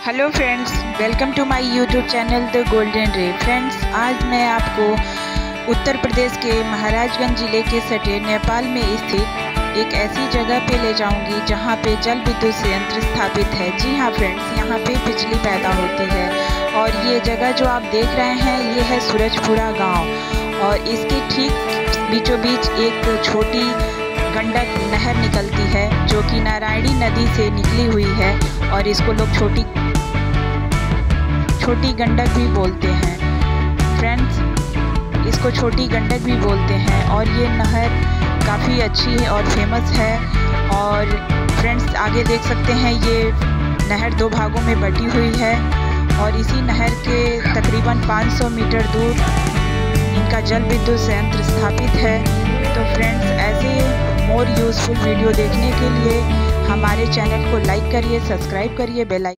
Hello friends, welcome to my YouTube channel the golden ray. Friends, आज मैं आपको उत्तर प्रदेश के महाराजगंज ज़िले के सटे नेपाल में स्थित एक ऐसी जगह पे ले जाऊंगी जहां पे जल विद्युत संयंत्र स्थापित है। जी हाँ फ्रेंड्स, यहां पे बिजली पैदा होती है और ये जगह जो आप देख रहे हैं ये है सूरजपुरा गाँव और इसके ठीक बीचों बीच एक छोटी गंडक नहर निकलती है जो कि नारायणी नदी से निकली हुई है और इसको लोग छोटी गंडक भी बोलते हैं। फ्रेंड्स, इसको छोटी गंडक भी बोलते हैं और ये नहर काफ़ी अच्छी है और फेमस है। और फ्रेंड्स, आगे देख सकते हैं ये नहर दो भागों में बटी हुई है और इसी नहर के तकरीबन 500 मीटर दूर इनका जल विद्युत संयंत्र स्थापित है। तो फ्रेंड्स, ऐसे मोर यूज़फुल वीडियो देखने के लिए हमारे चैनल को लाइक करिए, सब्सक्राइब करिए, बेल आइकन